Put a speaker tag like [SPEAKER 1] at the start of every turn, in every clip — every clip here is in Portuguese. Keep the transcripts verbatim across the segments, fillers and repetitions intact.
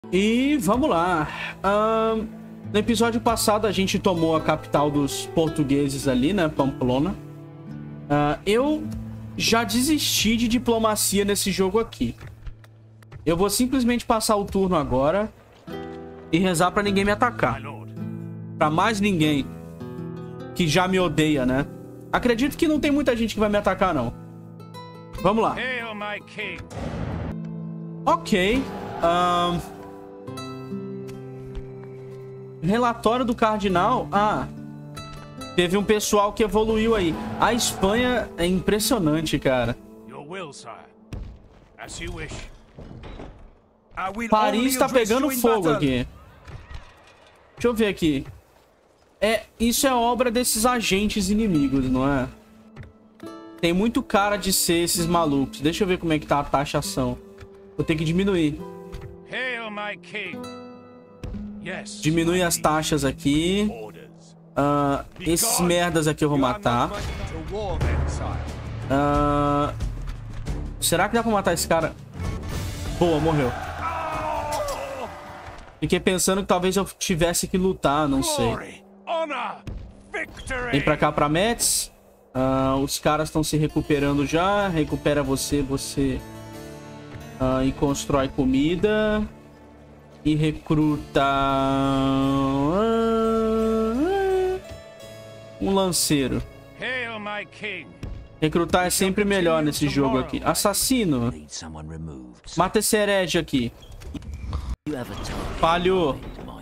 [SPEAKER 1] E vamos lá. Um, no episódio passado a gente tomou a capital dos portugueses ali, né? Pamplona. Uh, eu já desisti de diplomacia nesse jogo aqui. Eu vou simplesmente passar o turno agora e rezar pra ninguém me atacar. Pra mais ninguém que já me odeia, né? Acredito que não tem muita gente que vai me atacar, não. Vamos lá. Ok. Um... Relatório do Cardinal. Ah, teve um pessoal que evoluiu aí. A Espanha é impressionante, cara. Paris tá pegando fogo aqui. Deixa eu ver aqui. É, isso é obra desses agentes inimigos, não é? Tem muito cara de ser esses malucos. Deixa eu ver como é que tá a taxação. Vou ter que diminuir. Diminui as taxas aqui. Uh, esses merdas aqui eu vou matar. Uh, será que dá pra matar esse cara? Boa, morreu. Fiquei pensando que talvez eu tivesse que lutar, não sei. Vem pra cá, pra Metz. Uh, os caras estão se recuperando já. Recupera você, você. Uh, e constrói comida. E recruta... um lanceiro. Recrutar é sempre melhor nesse jogo aqui. Assassino. Mata esse herege aqui. Falhou.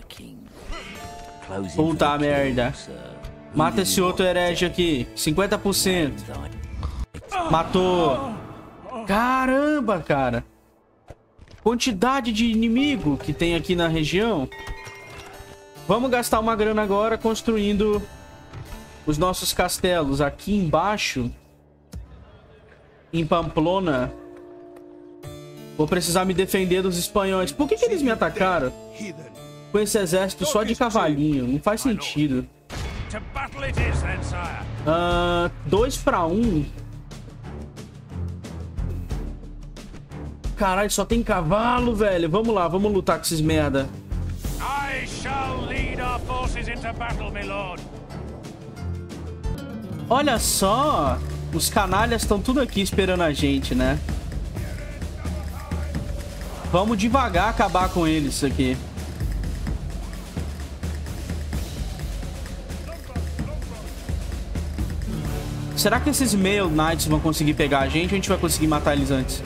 [SPEAKER 1] Puta merda. Mata esse outro herege aqui. cinquenta por cento. Matou. Caramba, cara. Quantidade de inimigo que tem aqui na região. Vamos gastar uma grana agora construindo os nossos castelos. Aqui embaixo, em Pamplona, vou precisar me defender dos espanhóis. Por que que eles me atacaram com esse exército só de cavalinho? Não faz sentido. Uh, dois para um. Caralho, só tem cavalo, velho. Vamos lá, vamos lutar com esses merda. Olha só. Os canalhas estão tudo aqui esperando a gente, né? Vamos devagar acabar com eles aqui. Será que esses Male Knights vão conseguir pegar a gente ou a gente vai conseguir matar eles antes?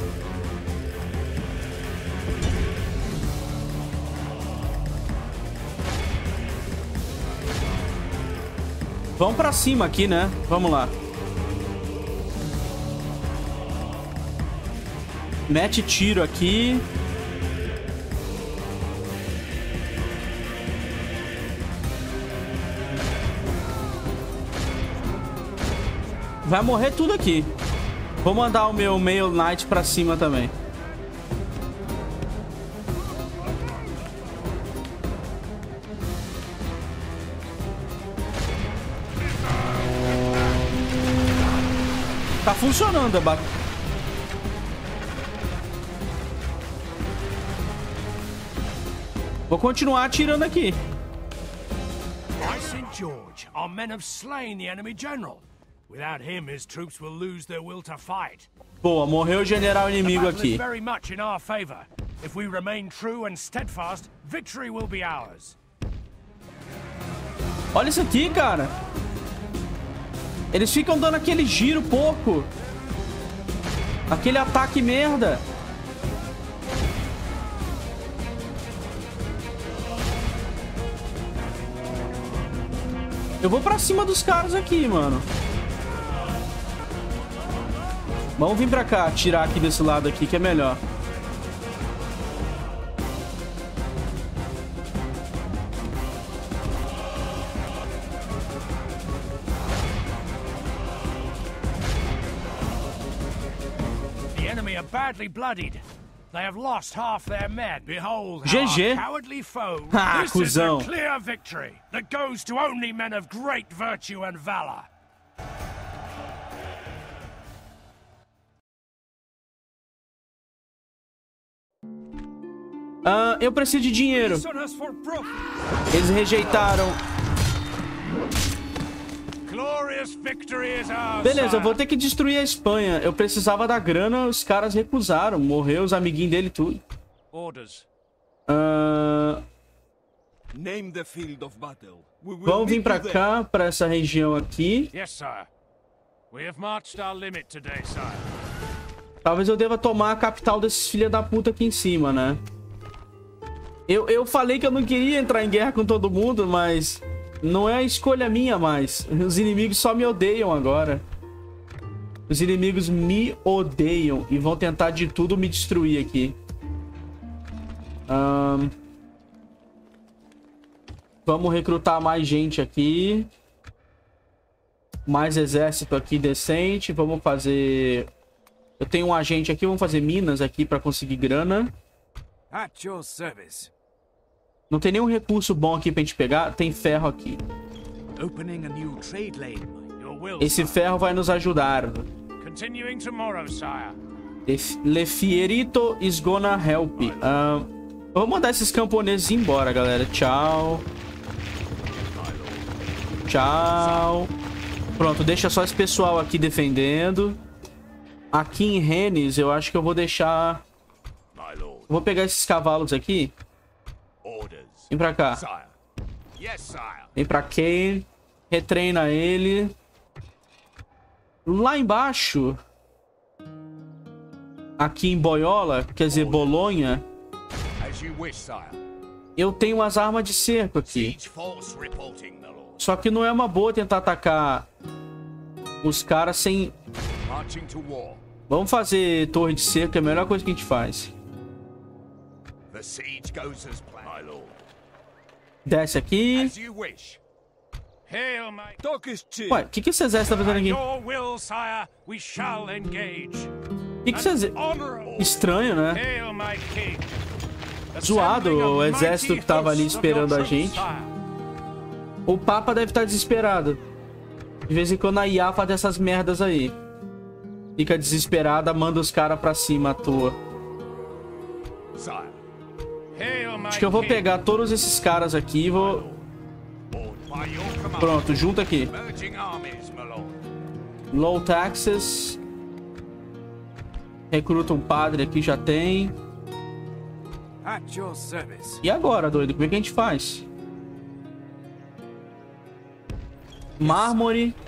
[SPEAKER 1] Vamos pra cima aqui, né? Vamos lá. Mete tiro aqui. Vai morrer tudo aqui. Vou mandar o meu Male Knight pra cima também. Tá funcionando a batalha. Vou continuar atirando aqui.
[SPEAKER 2] By Saint George, our men have slain the enemy general. Without him, his troops will lose their will to fight.
[SPEAKER 1] Boa, morreu o general inimigo aqui.
[SPEAKER 2] Very much in our favor. If we remain true and steadfast, victory will be ours.
[SPEAKER 1] Olha isso aqui, cara. Eles ficam dando aquele giro pouco. Aquele ataque merda. Eu vou pra cima dos caras aqui, mano. Vamos vir pra cá, tirar aqui desse lado aqui, que é melhor.
[SPEAKER 2] The enemy are badly bloodied. They have lost half their men. Behold,
[SPEAKER 1] G G.
[SPEAKER 2] our cowardly foe.
[SPEAKER 1] Ha,
[SPEAKER 2] This is a
[SPEAKER 1] cuzão.
[SPEAKER 2] clear victory that goes to only men of great virtue and valor.
[SPEAKER 1] Ah, eu preciso de dinheiro. Eles rejeitaram. Beleza, eu vou ter que destruir a Espanha. Eu precisava da grana, os caras recusaram. Morreu os amiguinhos dele e tudo. Ah... Vamos vir pra cá, pra essa região aqui. Talvez eu deva tomar a capital desses filha da puta aqui em cima, né? Eu, eu falei que eu não queria entrar em guerra com todo mundo, mas não é a escolha minha mais. Os inimigos só me odeiam agora. Os inimigos me odeiam e vão tentar de tudo me destruir aqui. Um... Vamos recrutar mais gente aqui. Mais exército aqui decente. Vamos fazer... Eu tenho um agente aqui, vamos fazer minas aqui pra conseguir grana.
[SPEAKER 3] At your service.
[SPEAKER 1] Não tem nenhum recurso bom aqui pra gente pegar. Tem ferro aqui.
[SPEAKER 3] Opening a new trade lane. Your will,
[SPEAKER 1] Esse ferro vai nos ajudar.
[SPEAKER 3] Continuing tomorrow, sire.
[SPEAKER 1] Le Fierito is gonna help. Uh, eu vou mandar esses camponeses embora, galera. Tchau. Tchau. Pronto, deixa só esse pessoal aqui defendendo. Aqui em Rennes, eu acho que eu vou deixar... Vou pegar esses cavalos aqui. Vem pra cá. Vem pra Kane. Retreina ele. Lá embaixo... Aqui em Boiola, quer dizer, Bolonha... Eu tenho umas armas de cerco aqui. Só que não é uma boa tentar atacar os caras sem... Vamos fazer torre de cerco, é a melhor coisa que a gente faz. Desce aqui. Ué, o que, que esse exército tá fazendo aqui? O que, que esse exército... Estranho, né? Zoado o exército que tava ali esperando a gente. O Papa deve estar desesperado. De vez em quando a I A faz essas merdas aí. Fica desesperada, manda os caras pra cima à toa. Acho que eu vou pegar todos esses caras aqui e vou... Pronto, junta aqui. Low taxes. Recruta um padre aqui, já tem. E agora, doido? Como é que a gente faz? Mármore.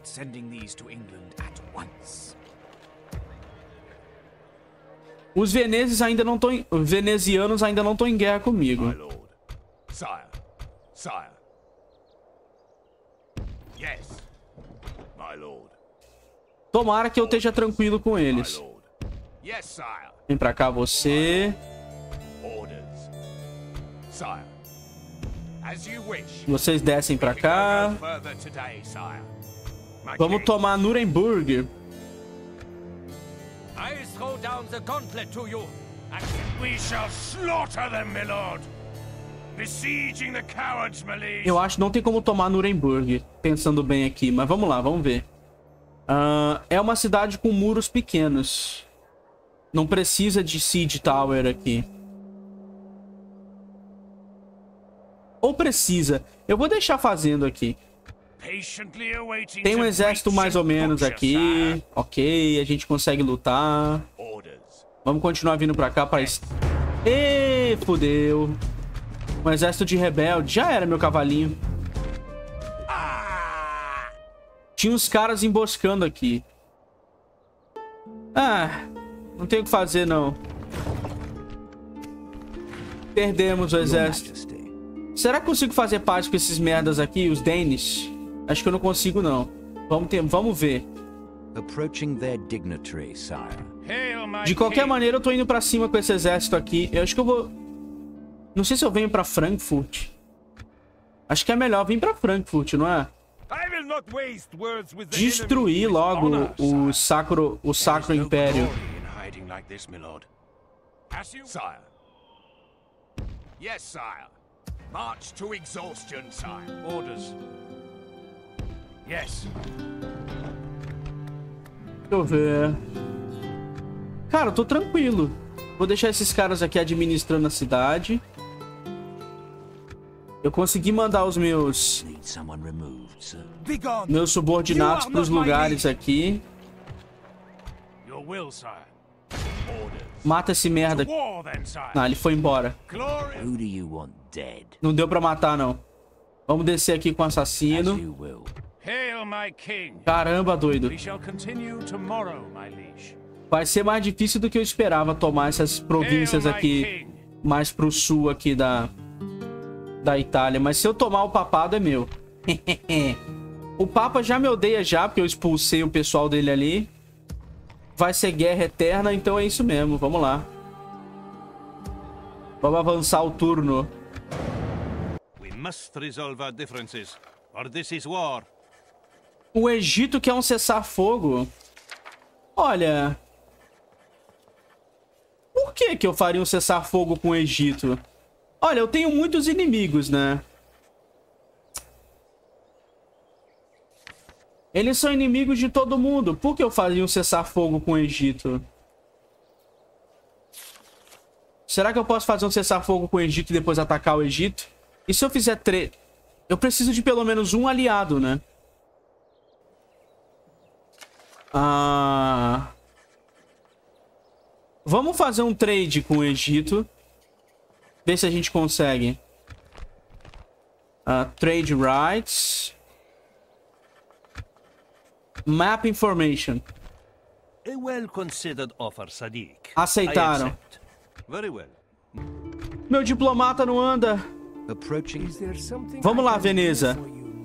[SPEAKER 1] Os veneses ainda não estão em... venezianos ainda não estão em guerra comigo. Tomara que eu esteja tranquilo com eles. Vem pra cá você. Vocês descem pra cá. Vamos tomar Nuremberg. Eu acho que não tem como tomar Nuremberg, pensando bem aqui, mas vamos lá, vamos ver. Uh, é uma cidade com muros pequenos. Não precisa de Siege Tower aqui. Ou precisa? Eu vou deixar fazendo aqui. Tem um exército mais ou menos aqui. Ok, a gente consegue lutar. Vamos continuar vindo pra cá. Pra... Ê, fodeu. Um exército de rebelde. Já era, meu cavalinho. Tinha uns caras emboscando aqui. Ah, não tem o que fazer, não. Perdemos o exército. Será que consigo fazer paz com esses merdas aqui, os Danish? Acho que eu não consigo, não. Vamos, ter, vamos ver. De qualquer maneira, eu tô indo pra cima com esse exército aqui. Eu acho que eu vou... Não sei se eu venho pra Frankfurt. Acho que é melhor vir pra Frankfurt, não é? Destruir logo o sacro, o sacro império.
[SPEAKER 3] March to exhaustion, sire. Orders. Yes.
[SPEAKER 1] Deixa eu ver. Cara, eu tô tranquilo. Vou deixar esses caras aqui administrando a cidade. Eu consegui mandar os meus... Meus subordinados para os lugares aqui. Mata esse merda. Não, ele foi embora. Não deu pra matar, não. Vamos descer aqui com o assassino. Caramba, doido. Vai ser mais difícil do que eu esperava tomar essas províncias aqui mais pro sul aqui da, da Itália. Mas se eu tomar o papado é meu. O Papa já me odeia já, porque eu expulsei o pessoal dele ali. Vai ser guerra eterna, então é isso mesmo. Vamos lá. Vamos avançar o turno. O Egito quer um cessar-fogo. Olha... Por que que eu faria um cessar-fogo com o Egito? Olha, eu tenho muitos inimigos, né? Eles são inimigos de todo mundo. Por que eu faria um cessar-fogo com o Egito? Será que eu posso fazer um cessar-fogo com o Egito e depois atacar o Egito? E se eu fizer três... Eu preciso de pelo menos um aliado, né? Ah... Vamos fazer um trade com o Egito. Ver se a gente consegue. Uh, trade rights. Map information.
[SPEAKER 4] A well-considered offer, Sadiq.
[SPEAKER 1] Aceitaram.
[SPEAKER 4] Very well.
[SPEAKER 1] Meu diplomata não anda. Vamos lá, Veneza.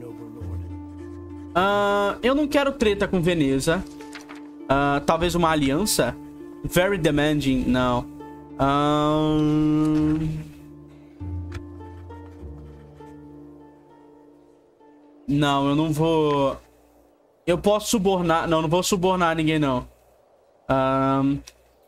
[SPEAKER 1] Uh, eu não quero treta com Veneza. Uh, talvez uma aliança. Very demanding, não. Um... Não, eu não vou... Eu posso subornar... Não, não vou subornar ninguém, não. Um...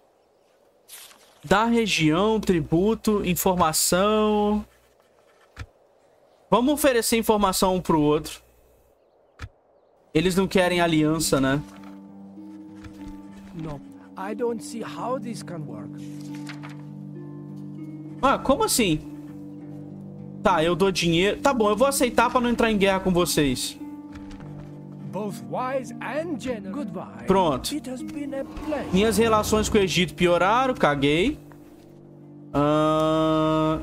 [SPEAKER 1] Da região, tributo, informação... Vamos oferecer informação um pro outro. Eles não querem aliança, né?
[SPEAKER 3] Não. I don't see how this can work.
[SPEAKER 1] Ah, como assim? Tá, eu dou dinheiro. Tá bom, eu vou aceitar pra não entrar em guerra com vocês.
[SPEAKER 3] Both wise and generous. Goodbye.
[SPEAKER 1] Pronto.
[SPEAKER 3] It has been a pleasure.
[SPEAKER 1] Minhas relações com o Egito pioraram, caguei. Uh...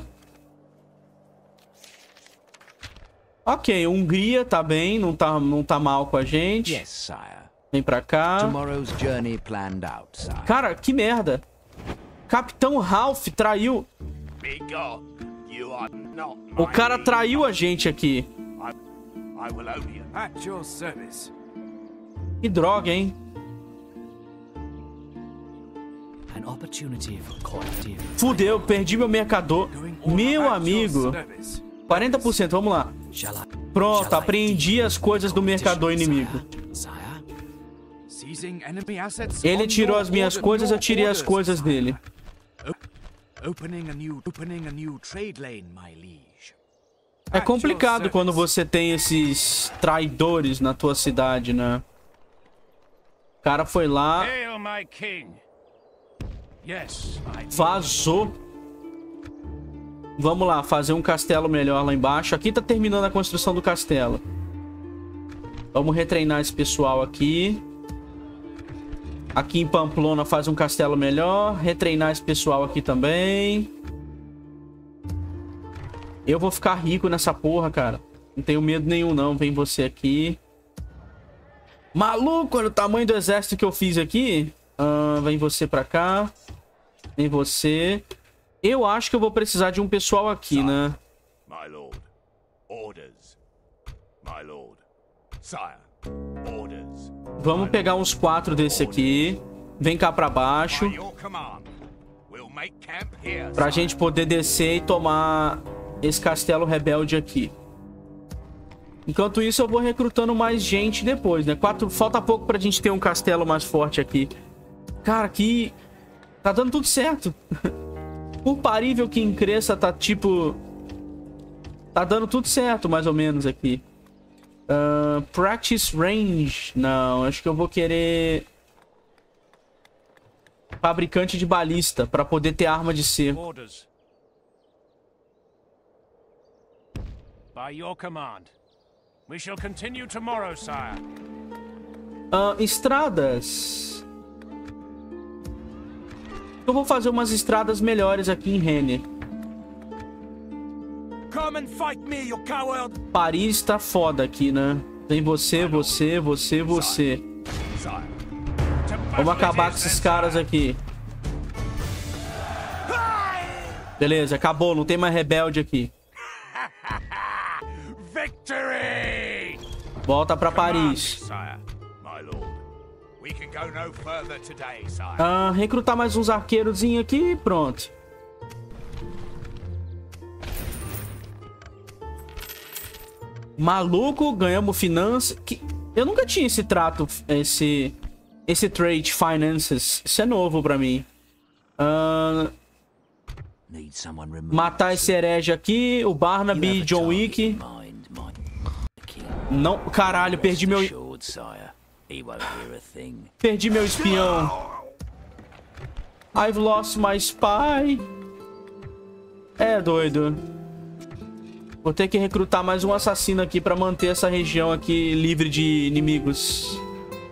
[SPEAKER 1] Ok, Hungria tá bem, não tá, não tá mal com a gente.
[SPEAKER 5] Yes, sire.
[SPEAKER 1] Vem pra cá.
[SPEAKER 5] Tomorrow's journey planned out, sire.
[SPEAKER 1] Cara, que merda. Capitão Ralph traiu. O cara traiu a gente aqui. Que droga, hein? Fudeu, perdi meu mercador. Meu amigo. quarenta por cento, vamos lá. Pronto, apreendi as coisas do mercador inimigo. Ele tirou as minhas coisas, eu tirei as coisas dele. É complicado quando você tem esses traidores na tua cidade, né? O cara foi lá... Vazou. Vamos lá, fazer um castelo melhor lá embaixo. Aqui tá terminando a construção do castelo. Vamos retreinar esse pessoal aqui. Aqui em Pamplona faz um castelo melhor. Retreinar esse pessoal aqui também. Eu vou ficar rico nessa porra, cara. Não tenho medo nenhum, não. Vem você aqui. Maluco, olha o tamanho do exército que eu fiz aqui. Uh, vem você pra cá. Vem você. Eu acho que eu vou precisar de um pessoal aqui, né?
[SPEAKER 2] My lord. Orders. My lord. Sire. Orders.
[SPEAKER 1] Vamos pegar uns quatro desse aqui. Vem cá pra baixo. Pra gente poder descer e tomar esse castelo rebelde aqui. Enquanto isso, eu vou recrutando mais gente depois, né? Quatro... Falta pouco pra gente ter um castelo mais forte aqui. Cara, aqui... Tá dando tudo certo. O parível que cresça tá tipo... Tá dando tudo certo, mais ou menos, aqui. Uh, practice range. Não, acho que eu vou querer... fabricante de balista para poder ter arma de cerco.
[SPEAKER 2] Orders. By your command. We shall continue tomorrow, sire.
[SPEAKER 1] Uh, estradas. Eu vou fazer umas estradas melhores aqui em Rennes.
[SPEAKER 2] Come and fight me, you coward.
[SPEAKER 1] Paris tá foda aqui, né? Tem você, você, você, você. Vamos acabar com esses caras aqui. Beleza, acabou. Não tem mais rebelde aqui.
[SPEAKER 2] Victory!
[SPEAKER 1] Volta pra Paris. Ah, recrutar mais uns arqueirozinhos aqui e pronto. Maluco, ganhamos finanças. Que... Eu nunca tinha esse trato, esse... Esse trade finances. Isso é novo pra mim. Ah... Matar esse herege aqui, o Barnaby, John Wick. Não, caralho, perdi meu... Perdi meu espião. I've lost my spy. É, doido. Vou ter que recrutar mais um assassino aqui pra manter essa região aqui livre de inimigos.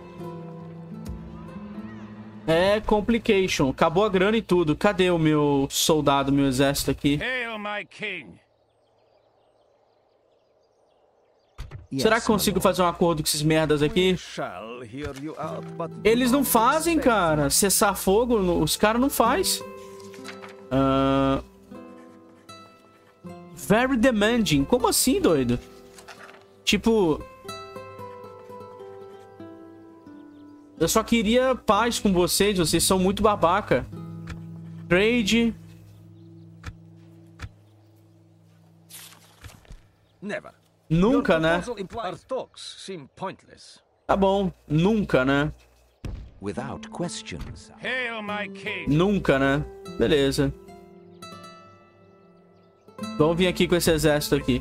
[SPEAKER 1] É, complication. Acabou a grana e tudo. Cadê o meu soldado, meu exército aqui?
[SPEAKER 2] Hail, my king.
[SPEAKER 1] Será que consigo fazer um acordo com esses merdas aqui? Eles não fazem, cara. Cessar fogo, os caras não fazem. Uh... Very demanding. Como assim, doido? Tipo... Eu só queria paz com vocês. Vocês são muito babaca. Trade. Nunca, né? Tá bom. Nunca, né? Nunca, né? Beleza. Vamos vir aqui com esse exército aqui.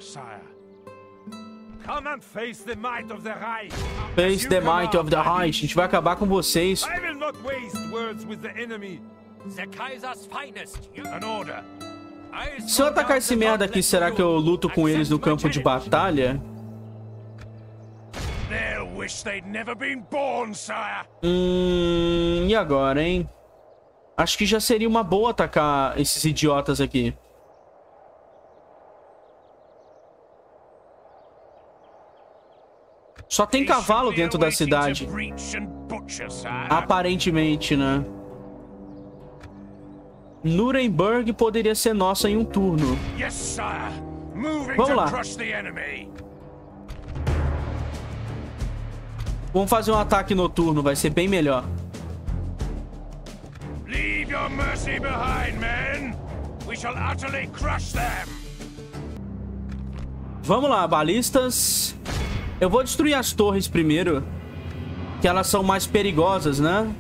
[SPEAKER 2] Face the might of the Reich.
[SPEAKER 1] Face the might of the Reich. A gente vai acabar com vocês.
[SPEAKER 2] I will not waste words with the enemy. The Kaiser's finest. An order.
[SPEAKER 1] Se eu atacar esse merda aqui, será que eu luto com eles no campo de batalha? Hum, e agora, hein? Acho que já seria uma boa atacar esses idiotas aqui. Só tem cavalo dentro da cidade. Aparentemente, né? Nuremberg poderia ser nossa em um turno. Vamos lá. Vamos fazer um ataque noturno, vai ser bem melhor.
[SPEAKER 2] Leave your mercy behind, men. We shall utterly crush them.
[SPEAKER 1] Vamos lá, balistas. Eu vou destruir as torres primeiro, que elas são mais perigosas, né?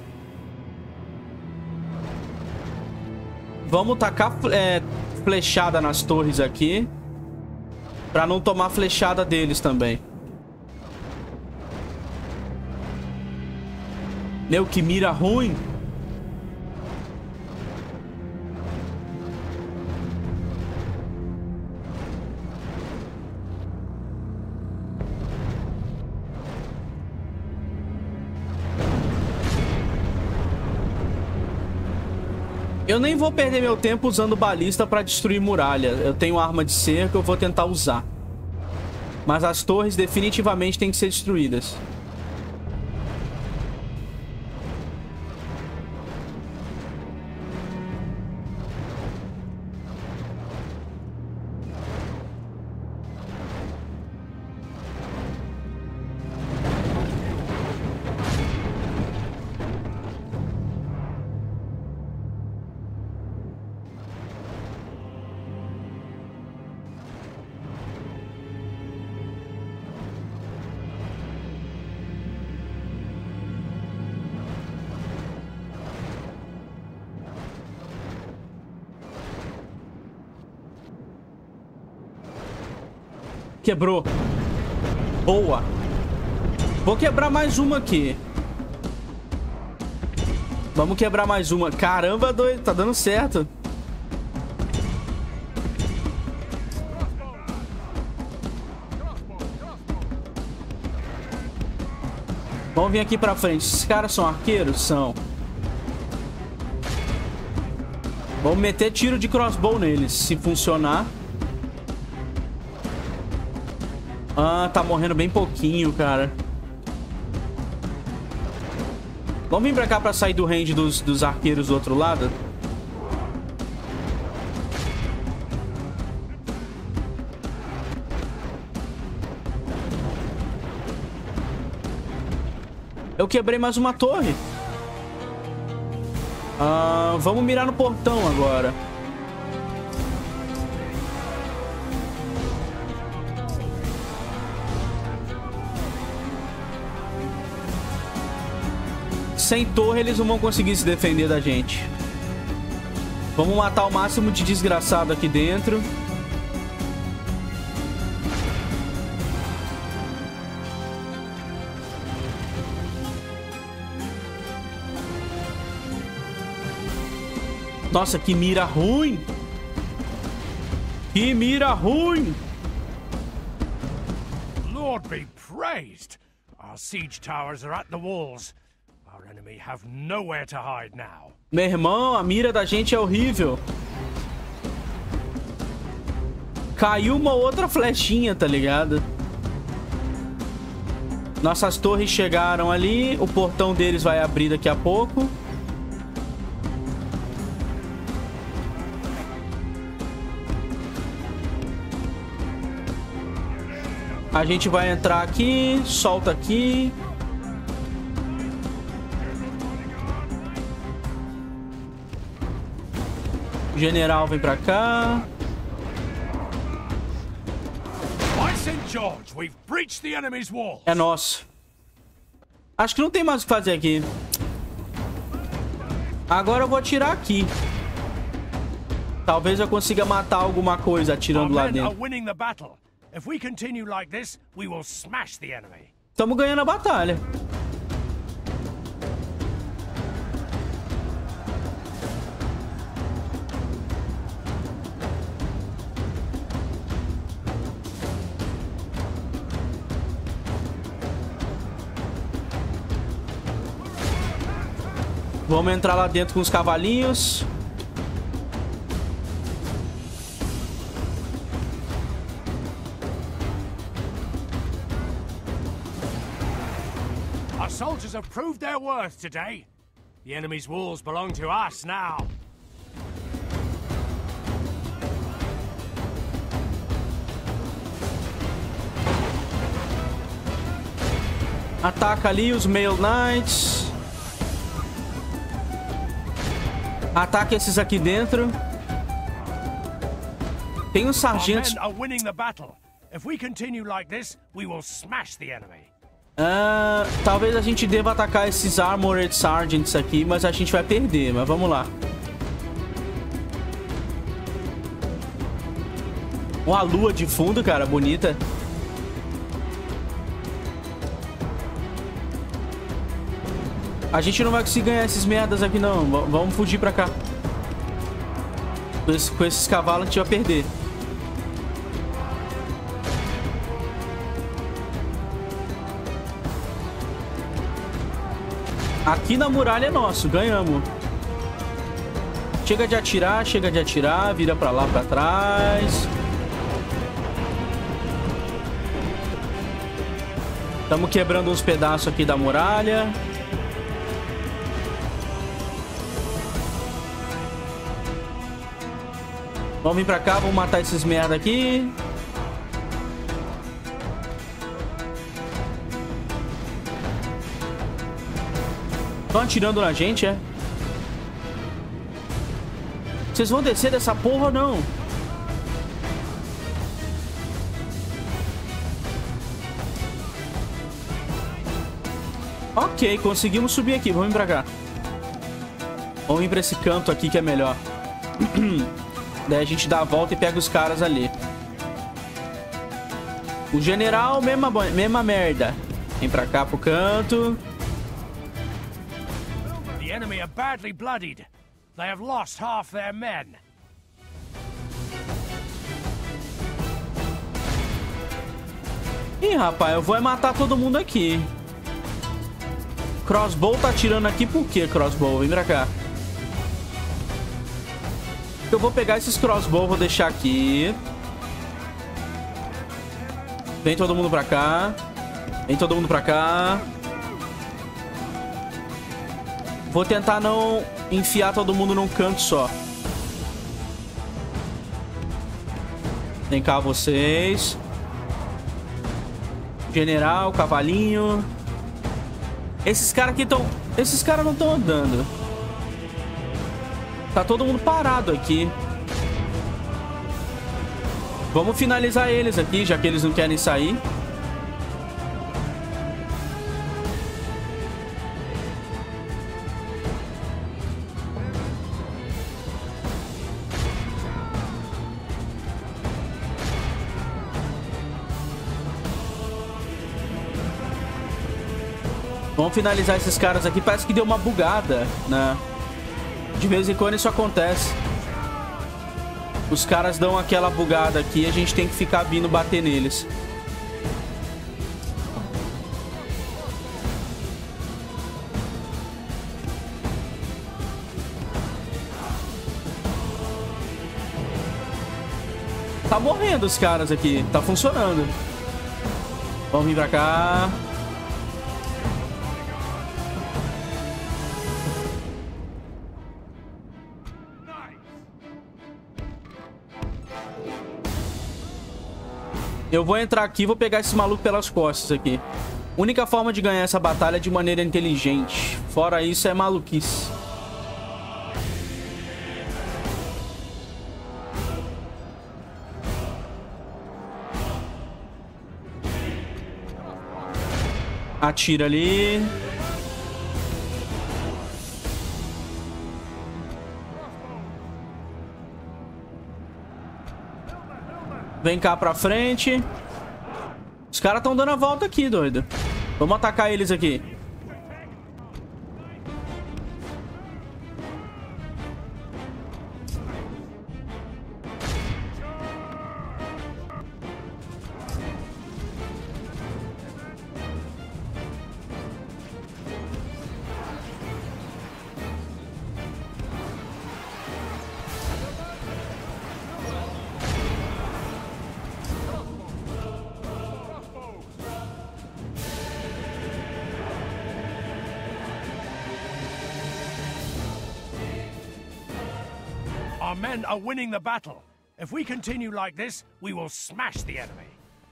[SPEAKER 1] Vamos tacar é, flechada nas torres aqui, pra não tomar flechada deles também. Meu, que mira ruim. Eu nem vou perder meu tempo usando balista pra destruir muralha. Eu tenho arma de cerco, eu vou tentar usar. Mas as torres definitivamente têm que ser destruídas. Quebrou. Boa. Vou quebrar mais uma aqui. Vamos quebrar mais uma. Caramba, doido. Tá dando certo. Vamos vir aqui pra frente. Esses caras são arqueiros? São. Vamos meter tiro de crossbow neles, se funcionar. Ah, tá morrendo bem pouquinho, cara. Vamos vir pra cá pra sair do range dos, dos arqueiros do outro lado. Eu quebrei mais uma torre. Ah, vamos mirar no portão agora. Sem torre, eles não vão conseguir se defender da gente. Vamos matar o máximo de desgraçado aqui dentro. Nossa, que mira ruim. Que mira ruim.
[SPEAKER 2] Lord be praised. Our siege towers are at the walls. Our enemy have nowhere to hide now.
[SPEAKER 1] Meu irmão, a mira da gente é horrível. Caiu uma outra flechinha, tá ligado? Nossas torres chegaram ali. O portão deles vai abrir daqui a pouco. A gente vai entrar aqui, solta aqui. O general vem pra cá.
[SPEAKER 2] By Saint George, we've breached the enemy's wall.
[SPEAKER 1] É nosso. Acho que não tem mais o que fazer aqui. Agora eu vou atirar aqui. Talvez eu consiga matar alguma coisa atirando lá dentro.
[SPEAKER 2] If we continue like this, we will smash the enemy.
[SPEAKER 1] Estamos ganhando a batalha. Vamos entrar lá dentro com os cavalinhos.
[SPEAKER 2] Soldiers have proved their worth today. The enemy's walls belong to us now.
[SPEAKER 1] Ataca ali os Mail Knights. Ataca esses aqui dentro. Tem uns sargentos.
[SPEAKER 2] Our men are winning the battle. If we continue like this, we will smash the enemy.
[SPEAKER 1] Uh, talvez a gente deva atacar esses Armored Sergeants aqui, mas a gente vai perder, mas vamos lá. Uma lua de fundo, cara, bonita. A gente não vai conseguir ganhar esses merdas aqui, não. V vamos fugir pra cá. Com, esse, com esses cavalos a gente vai perder. Aqui na muralha é nosso, ganhamos. Chega de atirar, chega de atirar. Vira pra lá, pra trás. Estamos quebrando uns pedaços aqui da muralha. Vamos vir pra cá, vamos matar esses merda aqui. Estão atirando na gente, é? Vocês vão descer dessa porra ou não? Ok, conseguimos subir aqui. Vamos vir pra cá. Vamos vir pra esse canto aqui que é melhor. Daí a gente dá a volta e pega os caras ali. O general, mesma, mesma merda. Vem pra cá pro canto.
[SPEAKER 2] enemy are badly bloodied. They have lost half their men.
[SPEAKER 1] Ih, rapaz, eu vou é matar todo mundo aqui. Crossbow tá atirando aqui por quê, Crossbow? Vem pra cá. Eu vou pegar esses Crossbow, vou deixar aqui. Vem todo mundo pra cá. Vem todo mundo pra cá. Vou tentar não enfiar todo mundo num canto só. Vem cá vocês. General, cavalinho. Esses caras aqui estão... Esses caras não estão andando. Tá todo mundo parado aqui. Vamos finalizar eles aqui, já que eles não querem sair. Vamos finalizar esses caras aqui. Parece que deu uma bugada, né? De vez em quando isso acontece. Os caras dão aquela bugada aqui e a gente tem que ficar vindo bater neles. Tá morrendo os caras aqui. Tá funcionando. Vamos vir pra cá. Eu vou entrar aqui e vou pegar esse maluco pelas costas aqui. Única forma de ganhar essa batalha é de maneira inteligente. Fora isso é maluquice. Atira ali. Vem cá pra frente. Os caras estão dando a volta aqui, doido. Vamos atacar eles aqui.
[SPEAKER 2] Our men are winning the battle. If we continue like this, we will smash the enemy.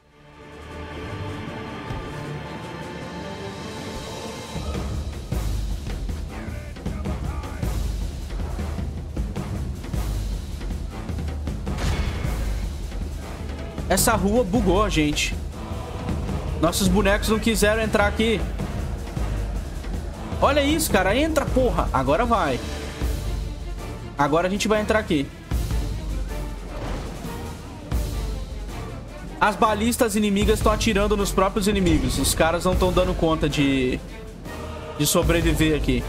[SPEAKER 1] Essa rua bugou, gente. Nossos bonecos não quiseram entrar aqui. Olha isso, cara. Entra, porra. Agora vai. Agora a gente vai entrar aqui. As balistas inimigas estão atirando nos próprios inimigos. Os caras não estão dando conta de... de sobreviver aqui.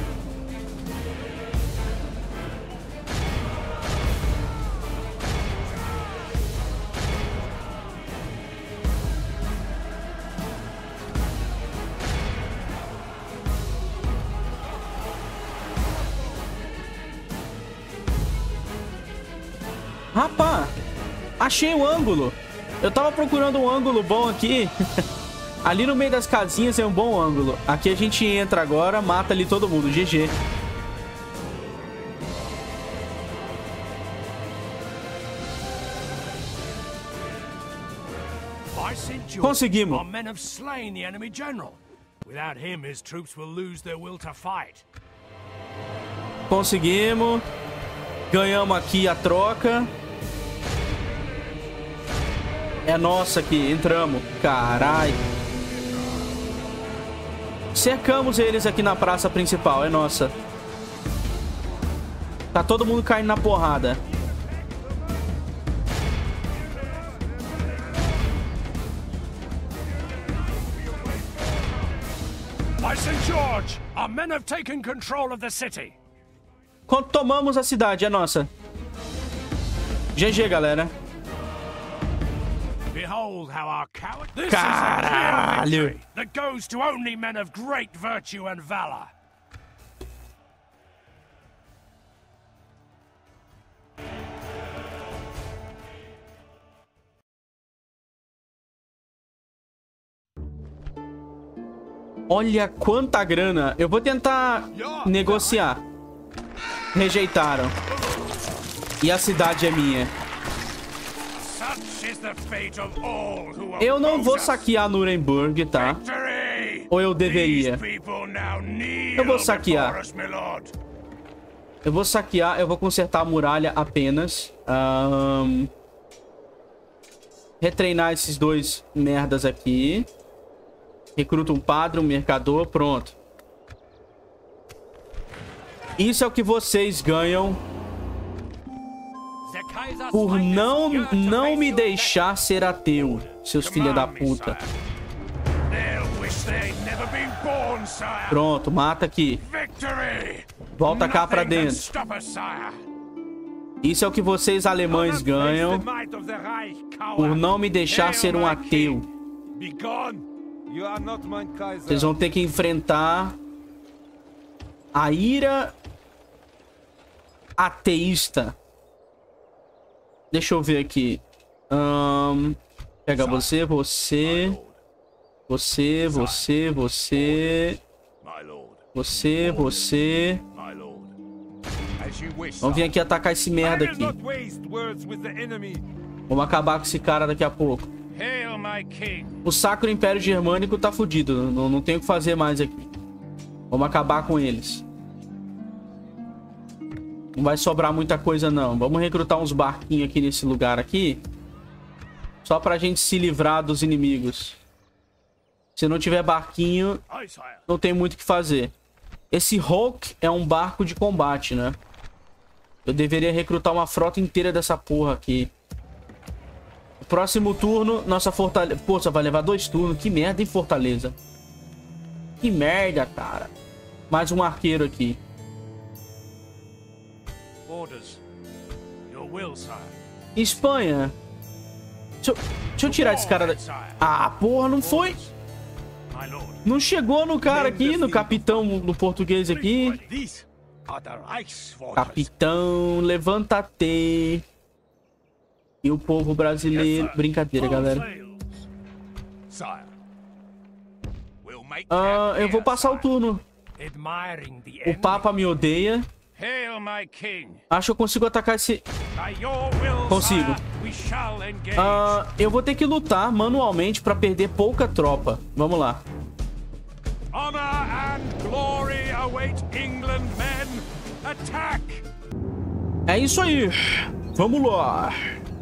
[SPEAKER 1] Rapaz, achei o ângulo. Eu tava procurando um ângulo bom aqui. Ali no meio das casinhas é um bom ângulo. Aqui a gente entra agora, mata ali todo mundo. G G. Conseguimos. Conseguimos. Ganhamos aqui a troca. É nossa aqui, entramos. Carai. Cercamos eles aqui na praça principal, é nossa. Tá todo mundo caindo na porrada.
[SPEAKER 2] By Saint George, Our men have taken control of the city.
[SPEAKER 1] Quando tomamos a cidade, é nossa. G G, galera.
[SPEAKER 2] Behold how our coward. This
[SPEAKER 1] Caralho.
[SPEAKER 2] is a victory that goes to only men of great virtue and valor.
[SPEAKER 1] Olha quanta grana. Eu vou tentar negociar. Rejeitaram. E a cidade é minha. Eu não vou saquear Nuremberg, tá? Ou eu deveria? Eu vou saquear. Eu vou saquear. Eu vou consertar a muralha apenas. Um... Retreinar esses dois merdas aqui. Recruta um padre, um mercador, pronto. Isso é o que vocês ganham por não, não me deixar ser ateu, seus filha da puta. Pronto, mata aqui. Volta cá pra dentro. Isso é o que vocês alemães ganham por não me deixar ser um ateu. Vocês vão ter que enfrentar a ira ateísta. Deixa eu ver aqui. Um, pega você, você, você, você, você, você, você. Vamos vir aqui atacar esse merda aqui. Vamos acabar com esse cara daqui a pouco. O Sacro Império Germânico tá fudido. Não, não tem o que fazer mais aqui. Vamos acabar com eles. Não vai sobrar muita coisa, não. Vamos recrutar uns barquinhos aqui nesse lugar aqui. Só pra gente se livrar dos inimigos. Se não tiver barquinho, não tem muito o que fazer. Esse Hulk é um barco de combate, né? Eu deveria recrutar uma frota inteira dessa porra aqui. Próximo turno, nossa fortaleza... Poxa, vai levar dois turnos. Que merda, hein, Fortaleza? Que merda, cara. Mais um arqueiro aqui. Espanha. Deixa eu, deixa eu tirar esse cara da... Ah, porra, não foi? Não chegou no cara aqui, no capitão, no português aqui. Capitão, levanta-te. E o povo brasileiro... Brincadeira, galera. Ah, eu vou passar o turno. O Papa me odeia. Acho que eu consigo atacar esse... Consigo. Ah, eu vou ter que lutar manualmente pra perder pouca tropa. Vamos lá. É isso aí. Vamos lá.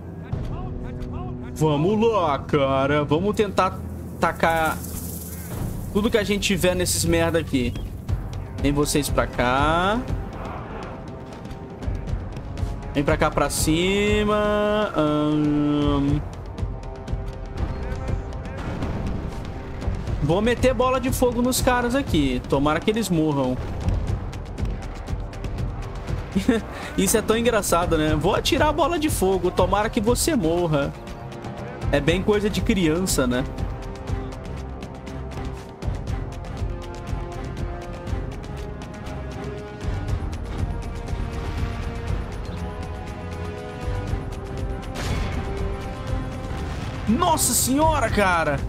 [SPEAKER 1] Vamos lá, cara. Vamos tentar tacar tudo que a gente tiver nesses merda aqui. Vem vocês pra cá. Vem pra cá pra cima. Hum... Vou meter bola de fogo nos caras aqui. Tomara que eles morram. Isso é tão engraçado, né? Vou atirar a bola de fogo. Tomara que você morra. É bem coisa de criança, né? Nossa senhora, cara!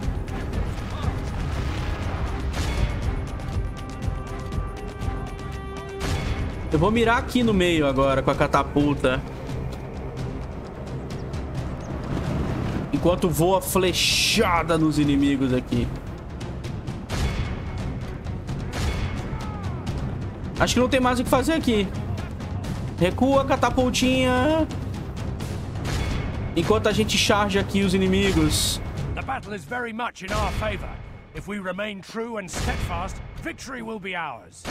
[SPEAKER 1] Eu vou mirar aqui no meio agora com a catapulta. Enquanto voa flechada nos inimigos aqui. Acho que não tem mais o que fazer aqui. Recua, catapultinha. Enquanto a gente charge aqui os inimigos.
[SPEAKER 2] The battle is very much in our favor. If we remain true and steadfast, victory will be ours.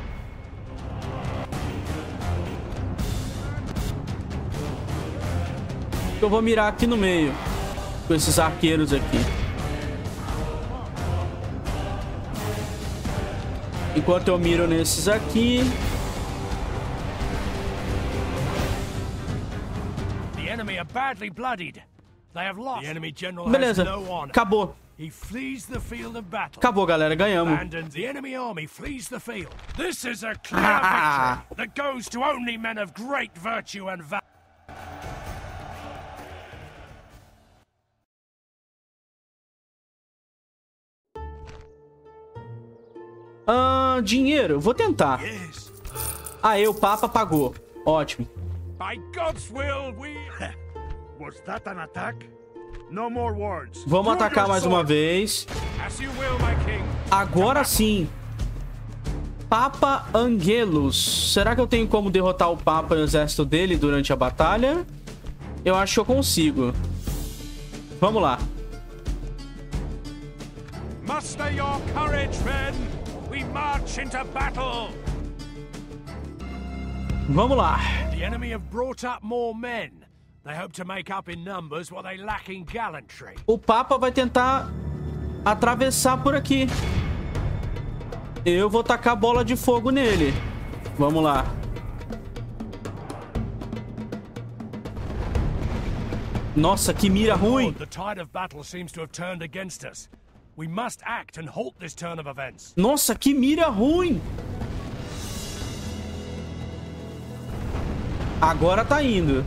[SPEAKER 1] Eu vou mirar aqui no meio com esses arqueiros aqui. Enquanto eu miro nesses aqui.
[SPEAKER 2] The enemy are badly bloodied. They have lost. The enemy general
[SPEAKER 1] Beleza.
[SPEAKER 2] has no honor.
[SPEAKER 1] Acabou.
[SPEAKER 2] He flees the field of battle.
[SPEAKER 1] Acabou, galera. Ganhamos.
[SPEAKER 2] Abandons the enemy army, flees the field. This is a clear victory that goes to only men of great virtue and valor.
[SPEAKER 1] Ah, dinheiro. Vou tentar.
[SPEAKER 2] Yes.
[SPEAKER 1] Aê, o Papa pagou. Ótimo.
[SPEAKER 2] By God's will, we...
[SPEAKER 3] Was that an attack? No more words.
[SPEAKER 1] Vamos
[SPEAKER 3] Draw
[SPEAKER 1] atacar
[SPEAKER 3] your
[SPEAKER 1] mais uma
[SPEAKER 3] sword.
[SPEAKER 1] vez.
[SPEAKER 2] As you will, my king.
[SPEAKER 1] Agora sim. Papa Angelus. Será que eu tenho como derrotar o Papa e o exército dele durante a batalha? Eu acho que eu consigo. Vamos lá.
[SPEAKER 2] Muster your courage, men. We march into battle.
[SPEAKER 1] Vamos lá.
[SPEAKER 2] The enemy have brought up more men. They hope to make up in numbers what they lack in gallantry.
[SPEAKER 1] O Papa vai tentar atravessar por aqui. Eu vou tacar bola de fogo nele. Vamos lá. Nossa, que mira ruim.
[SPEAKER 2] The tide of battle seems to have turned against us. We must act and halt this turn of events.
[SPEAKER 1] Nossa, que mira ruim. Agora tá indo.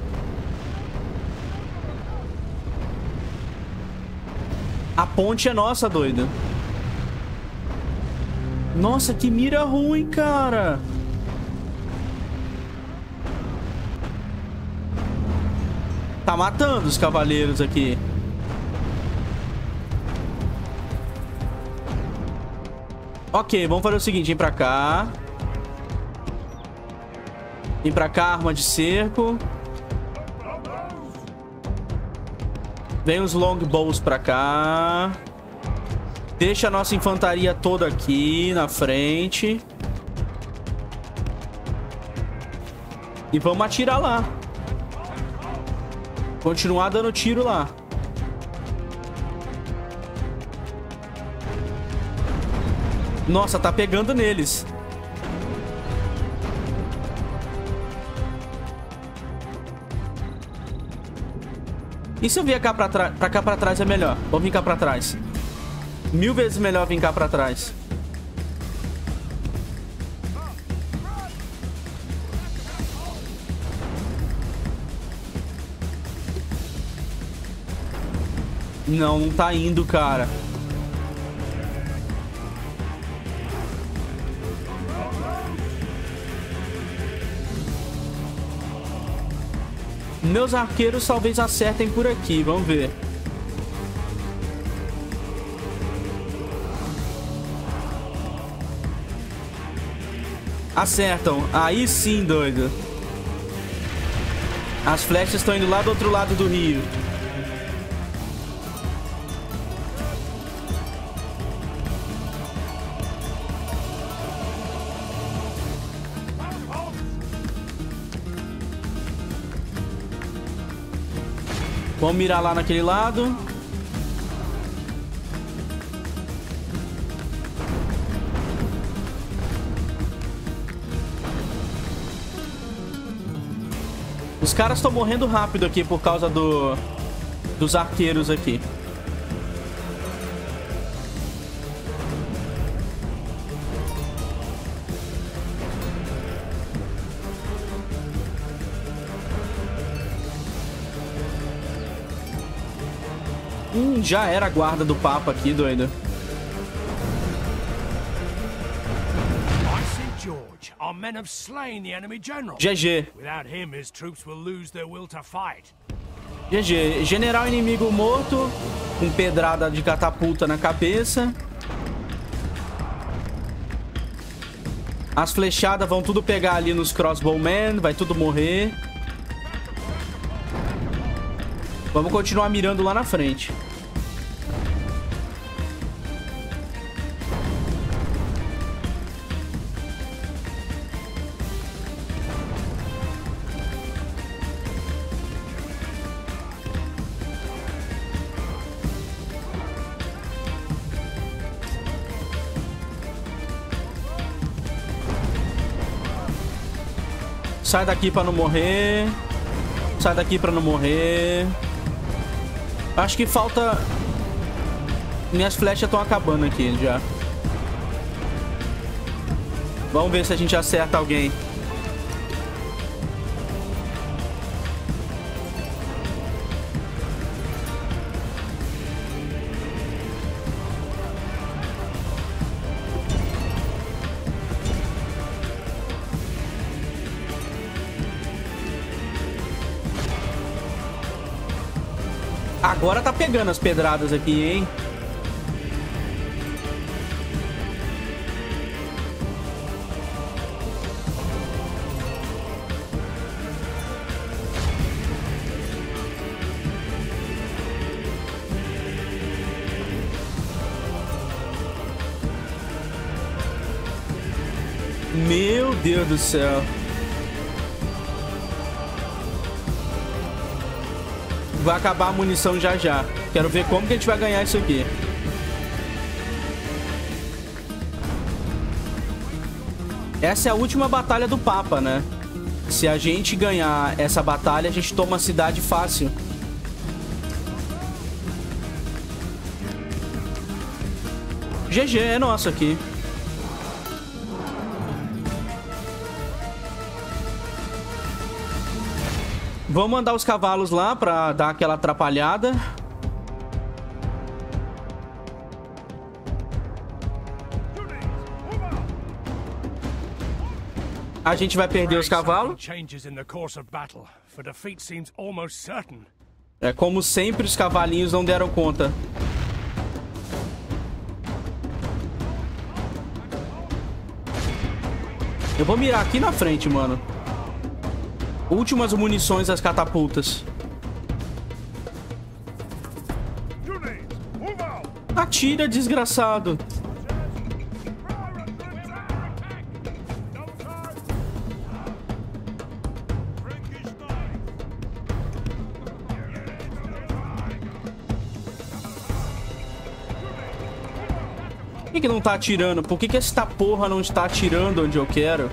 [SPEAKER 1] A ponte é nossa, doido. Nossa, que mira ruim, cara. Tá matando os cavaleiros aqui. Ok, vamos fazer o seguinte. Vem pra cá. Vem pra cá, arma de cerco. Vem os longbows pra cá. Deixa a nossa infantaria toda aqui na frente. E vamos atirar lá. Continuar dando tiro lá. Nossa, tá pegando neles. E se eu vier cá pra, pra cá pra trás é melhor? Vamos vir cá pra trás. Mil vezes melhor vir cá pra trás. Não, não tá indo, cara. Meus arqueiros talvez acertem por aqui, vamos ver. Acertam. Aí sim, doido. As flechas estão indo lá do outro lado do rio. Vamos mirar lá naquele lado. Os caras estão morrendo rápido aqui por causa do dos arqueiros aqui. Hum, já era a guarda do Papa aqui, doido.
[SPEAKER 2] George, our men have slain the enemy general.
[SPEAKER 1] G G.
[SPEAKER 2] Without him, his troops will lose their will to fight.
[SPEAKER 1] G G. General inimigo morto, com pedrada de catapulta na cabeça. As flechadas vão tudo pegar ali nos crossbowmen, vai tudo morrer. Vamos continuar mirando lá na frente. Sai daqui pra não morrer. Sai daqui pra não morrer. Acho que falta... Minhas flechas estão acabando aqui já. Vamos ver se a gente acerta alguém. Agora tá pegando as pedradas aqui, hein? Meu Deus do céu. Vai acabar a munição já já. Quero ver como que a gente vai ganhar isso aqui. Essa é a última batalha do Papa, né? Se a gente ganhar essa batalha, a gente toma a cidade fácil. G G, é nosso aqui. Vamos mandar os cavalos lá pra dar aquela atrapalhada. A gente vai perder os cavalos. É, como sempre, os cavalinhos não deram conta. Eu vou mirar aqui na frente, mano. Últimas munições das catapultas. Atira, desgraçado. Por que que não tá atirando? Por que que esta porra não está atirando onde eu quero?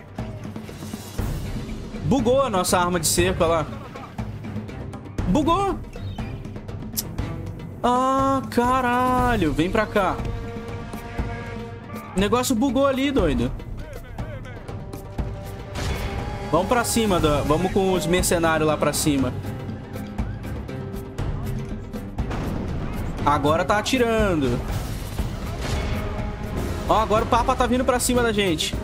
[SPEAKER 1] Bugou a nossa arma de cerco, olha lá. Bugou. Ah, caralho. Vem pra cá. O negócio bugou ali, doido. Vamos pra cima. Da... Vamos com os mercenários lá pra cima. Agora tá atirando. Ó, agora o Papa tá vindo pra cima da gente.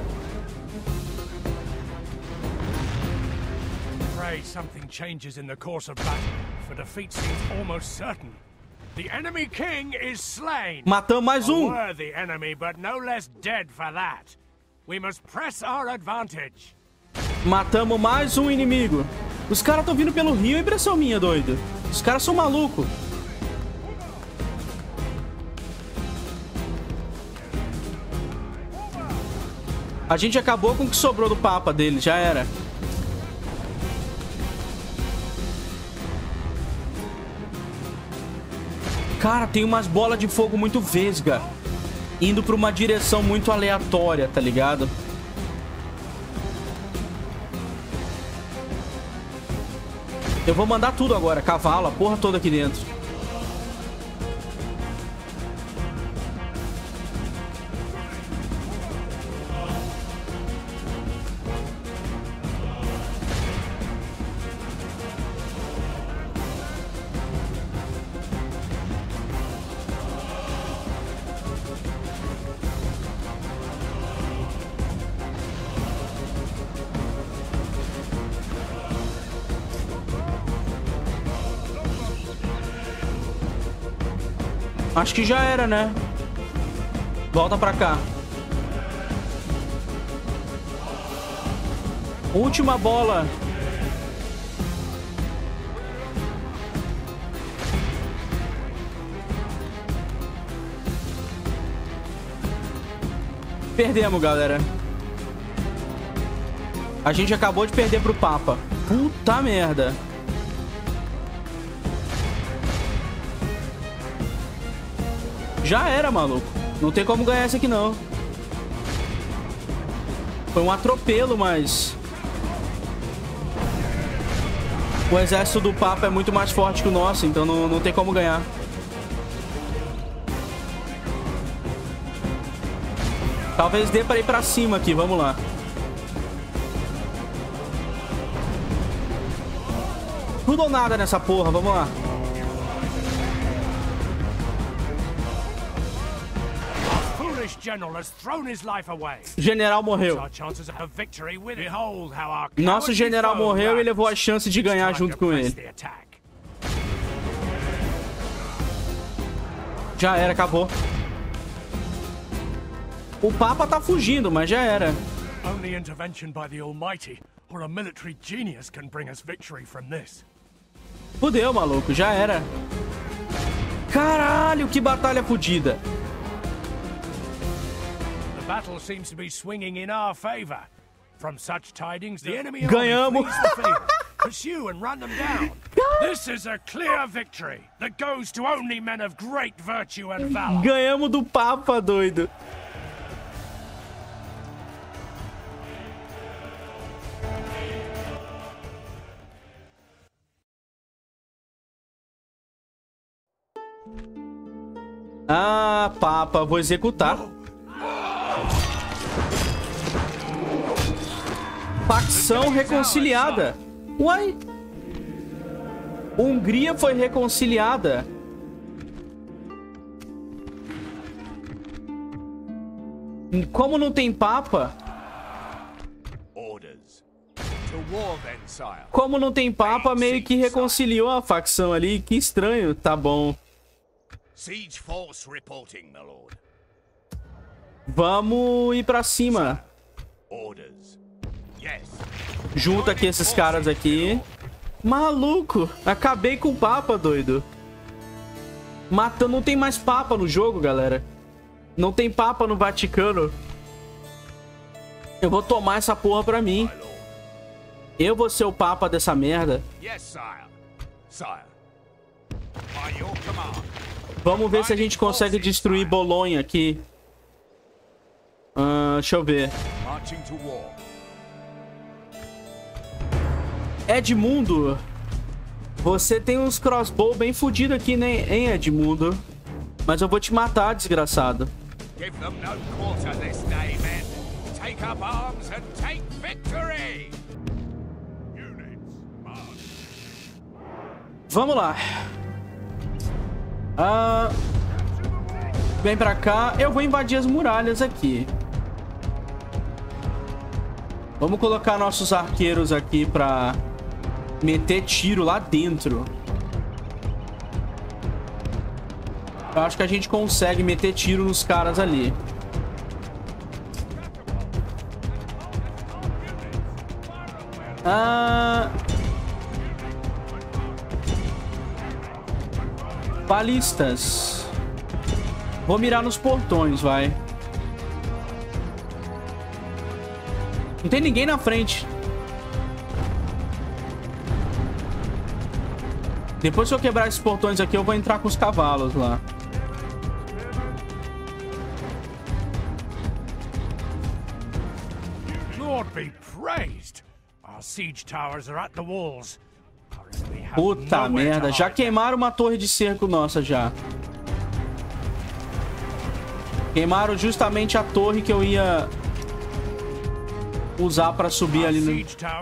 [SPEAKER 2] Something changes in the course of battle, for defeat seems almost certain. The enemy king is slain.
[SPEAKER 1] Matamos mais um.
[SPEAKER 2] A worthy enemy, but no less dead for that. We must press our advantage.
[SPEAKER 1] Matamos mais um inimigo. Os caras estão vindo pelo rio, impressão minha, doido. Os caras são malucos. A gente acabou com o que sobrou do Papa dele, já era. Cara, tem umas bolas de fogo muito vesga, indo pra uma direção muito aleatória, tá ligado? Eu vou mandar tudo agora, cavalo, a porra toda aqui dentro. Acho que já era, né? Volta pra cá. Última bola. Perdemos, galera. A gente acabou de perder pro Papa. Puta merda. Já era, maluco. Não tem como ganhar esse aqui, não. Foi um atropelo, mas... O exército do Papa é muito mais forte que o nosso, então não, não tem como ganhar. Talvez dê pra ir pra cima aqui, vamos lá. Tudo ou nada nessa porra, vamos lá. O general morreu. Nosso general morreu e levou a chance de ganhar junto com ele. Já era, acabou. O Papa tá fugindo, mas já era.
[SPEAKER 2] Only intervention by the Almighty or a military genius can bring us victory from this.
[SPEAKER 1] Fudeu, maluco, já era. Caralho, que batalha fodida.
[SPEAKER 2] The battle seems to be swinging in our favor. From such tidings, the enemy
[SPEAKER 1] Ganhamos.
[SPEAKER 2] army flees the field. Pursue and run them down. This is a clear victory that goes to only men of great virtue and valor.
[SPEAKER 1] Ganhamos do Papa, doido. Ah, Papa, vou executar. Facção reconciliada. Uai. Hungria foi reconciliada. Como não tem Papa? Como não tem Papa, meio que reconciliou a facção ali. Que estranho, tá bom.
[SPEAKER 3] Siege force reporting, my lord.
[SPEAKER 1] Vamos ir pra cima.
[SPEAKER 3] Orders. Yes.
[SPEAKER 1] Junta aqui esses caras aqui. Maluco, acabei com o Papa, doido. Matando, não tem mais Papa no jogo, galera. Não tem Papa no Vaticano. Eu vou tomar essa porra pra mim. Eu vou ser o Papa dessa merda.
[SPEAKER 3] Yes, sire. Sire. By your command.
[SPEAKER 1] Vamos ver se a gente consegue destruir Bolonha aqui. Uh, deixa eu ver. Edmundo, você tem uns crossbow bem fodidos aqui, né, hein, Edmundo? Mas eu vou te matar, desgraçado. Vamos lá. Ah, vem pra cá. Eu vou invadir as muralhas aqui. Vamos colocar nossos arqueiros aqui pra meter tiro lá dentro. Eu acho que a gente consegue meter tiro nos caras ali. Ah... Balistas. Vou mirar nos portões, vai. Não tem ninguém na frente. Depois que eu quebrar esses portões aqui, eu vou entrar com os cavalos lá.
[SPEAKER 2] Lord be praised. Our siege towers are at the walls.
[SPEAKER 1] Puta merda, já queimaram uma torre de cerco nossa já. Queimaram justamente a torre que eu ia usar pra subir ali no...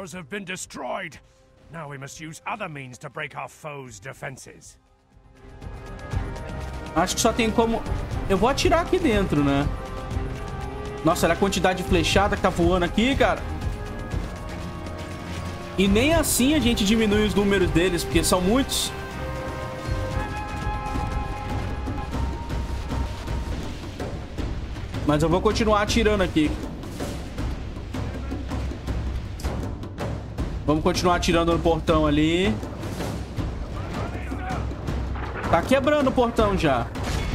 [SPEAKER 1] Acho que só tem como... Eu vou atirar aqui dentro, né? Nossa, olha a quantidade de flechada que tá voando aqui, cara. E nem assim a gente diminui os números deles, porque são muitos. Mas eu vou continuar atirando aqui. Vamos continuar atirando no portão ali. Tá quebrando o portão já.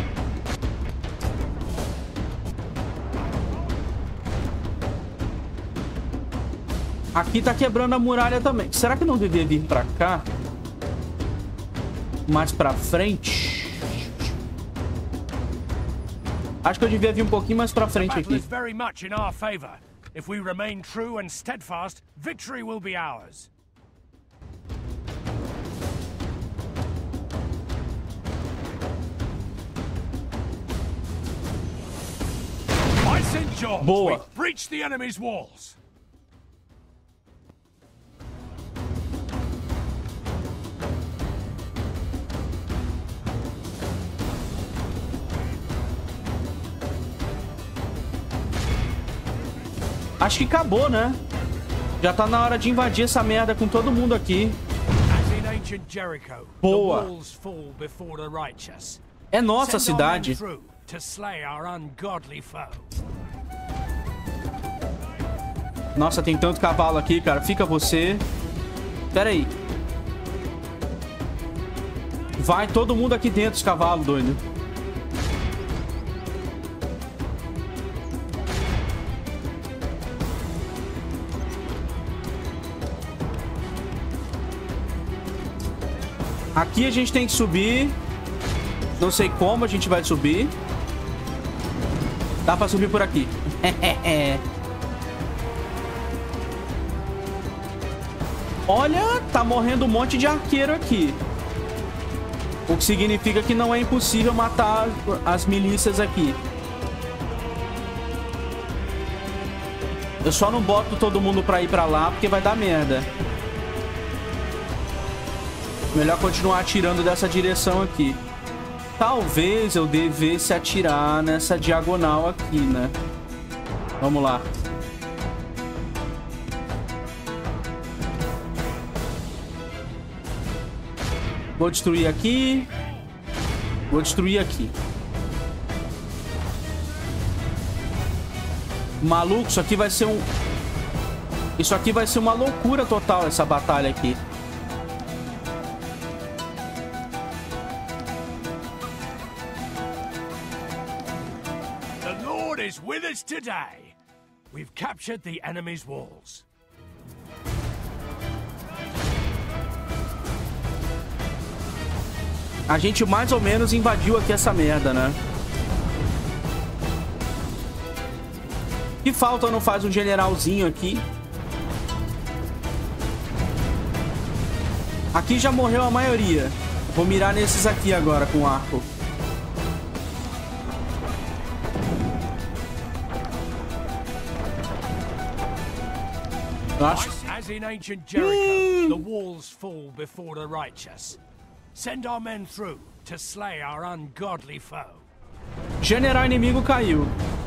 [SPEAKER 1] Aqui tá quebrando a muralha também. Será que não devia vir pra cá? Mais pra frente? Acho que eu devia vir um pouquinho mais pra frente aqui.
[SPEAKER 2] Saint George,
[SPEAKER 1] Boa.
[SPEAKER 2] we've breached the enemy's walls.
[SPEAKER 1] Acho que acabou, né? Já tá na hora de invadir essa merda com todo mundo aqui.
[SPEAKER 2] As in ancient Jericho,
[SPEAKER 1] Boa.
[SPEAKER 2] the walls fall before the righteous.
[SPEAKER 1] É nossa
[SPEAKER 2] Send our men
[SPEAKER 1] cidade.
[SPEAKER 2] through to slay our ungodly foe.
[SPEAKER 1] Nossa, tem tanto cavalo aqui, cara. Fica você. Pera aí. Vai todo mundo aqui dentro, os cavalos, doido. Aqui a gente tem que subir. Não sei como a gente vai subir. Dá pra subir por aqui. Olha, tá morrendo um monte de arqueiro aqui. O que significa que não é impossível matar as milícias aqui. Eu só não boto todo mundo pra ir pra lá porque vai dar merda. Melhor continuar atirando dessa direção aqui. Talvez eu devesse atirar nessa diagonal aqui, né? Vamos lá. Vou destruir aqui. Vou destruir aqui. Maluco, isso aqui vai ser um... Isso aqui vai ser uma loucura total, essa batalha aqui.
[SPEAKER 2] The Lord is with us today. We've captured the enemy's walls.
[SPEAKER 1] A gente mais ou menos invadiu aqui essa merda, né? Que falta não faz um generalzinho aqui? Aqui já morreu a maioria. Vou mirar nesses aqui agora com arco. Eu acho...
[SPEAKER 2] As in ancient Jericho, the walls fall before the righteous. Send our men through to slay our ungodly foe.
[SPEAKER 1] General inimigo caiu.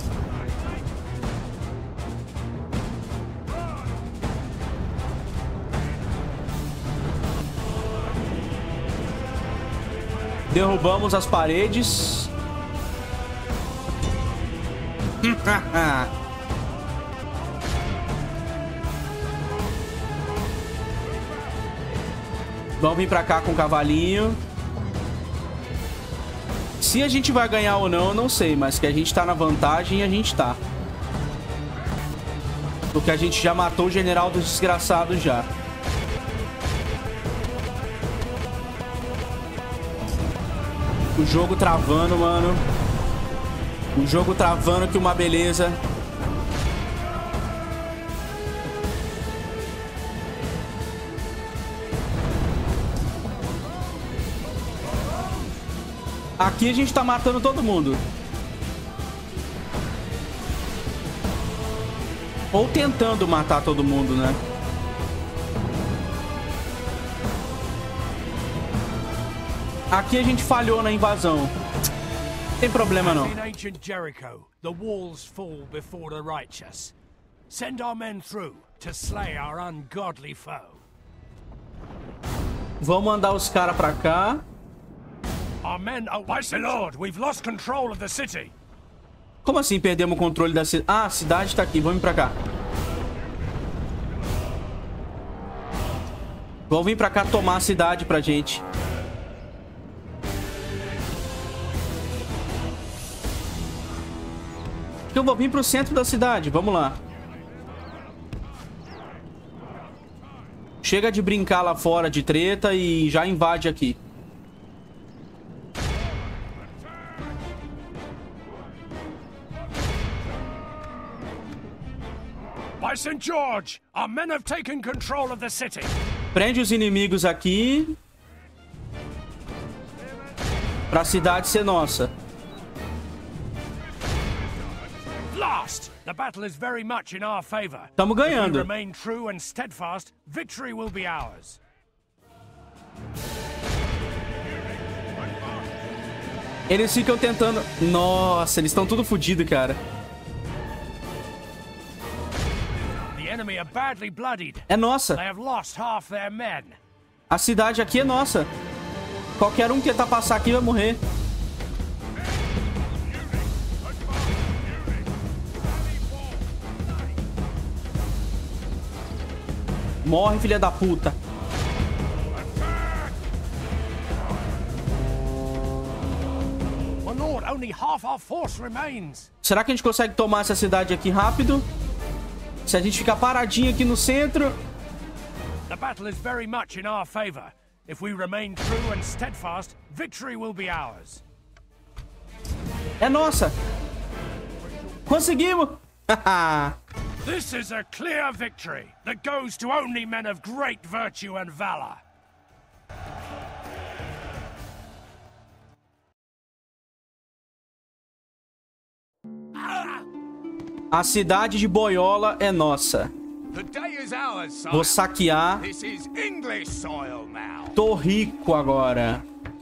[SPEAKER 1] Derrubamos as paredes. Vamos vir pra cá com o cavalinho. Se a gente vai ganhar ou não, eu não sei. Mas que a gente tá na vantagem, a gente tá. Porque a gente já matou o general dos desgraçados já. O jogo travando, mano. O jogo travando, que uma beleza. Aqui a gente tá matando todo mundo. Ou tentando matar todo mundo, né? Aqui a gente falhou na invasão. Não tem problema não.
[SPEAKER 2] In ancient Jericho, the walls fall before the righteous. Send our men through to slay our ungodly foe.
[SPEAKER 1] Vamos mandar os caras pra cá.
[SPEAKER 2] Our men are my lord. We've lost control of the city.
[SPEAKER 1] Como assim perdemos o controle da cidade? Ah, a cidade tá aqui. Vamos vir pra cá. Vamos vir pra cá tomar a cidade pra gente. Eu vou vir pro centro da cidade. Vamos lá. Chega de brincar lá fora de treta e já invade aqui.
[SPEAKER 2] By Saint George, our men have taken control of the city.
[SPEAKER 1] Prende os inimigos aqui. Pra cidade ser nossa.
[SPEAKER 2] Blast! The battle is very much in our favor.
[SPEAKER 1] Tamo
[SPEAKER 2] If we
[SPEAKER 1] ganhando.
[SPEAKER 2] remain true and steadfast, victory will be ours.
[SPEAKER 1] Eles ficam tentando... Nossa, eles estão tudo fodidos, cara.
[SPEAKER 2] The enemy are badly bloodied.
[SPEAKER 1] É nossa.
[SPEAKER 2] They have lost half their men.
[SPEAKER 1] A cidade aqui é nossa. Qualquer um que tentar passar aqui vai morrer. Morre, filha da puta.
[SPEAKER 2] My lord, only half our force remains.
[SPEAKER 1] Será que a gente consegue tomar essa cidade aqui rápido? Se a gente ficar paradinho aqui no centro...
[SPEAKER 2] The battle is very much in our favor. If we remain true and steadfast, victory will be ours.
[SPEAKER 1] É nossa. Conseguimos.
[SPEAKER 2] This is a clear victory that goes to only men of great virtue and valor.
[SPEAKER 1] A cidade de Boiola é nossa.
[SPEAKER 3] The day is ours, sire.
[SPEAKER 1] Vou saquear.
[SPEAKER 3] This is English soil now.
[SPEAKER 1] Tô rico agora.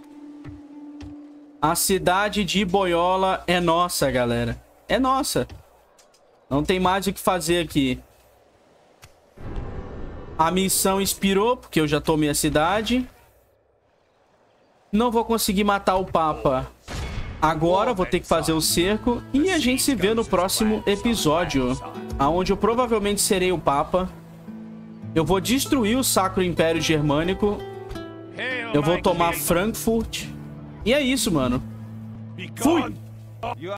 [SPEAKER 1] A cidade de Boiola é nossa, galera. É nossa. Não tem mais o que fazer aqui. A missão expirou, porque eu já tomei a cidade. Não vou conseguir matar o Papa agora. Vou ter que fazer o cerco. E a gente se vê no próximo episódio, onde eu provavelmente serei o Papa. Eu vou destruir o Sacro Império Germânico. Eu vou tomar Frankfurt. E é isso, mano. Fui!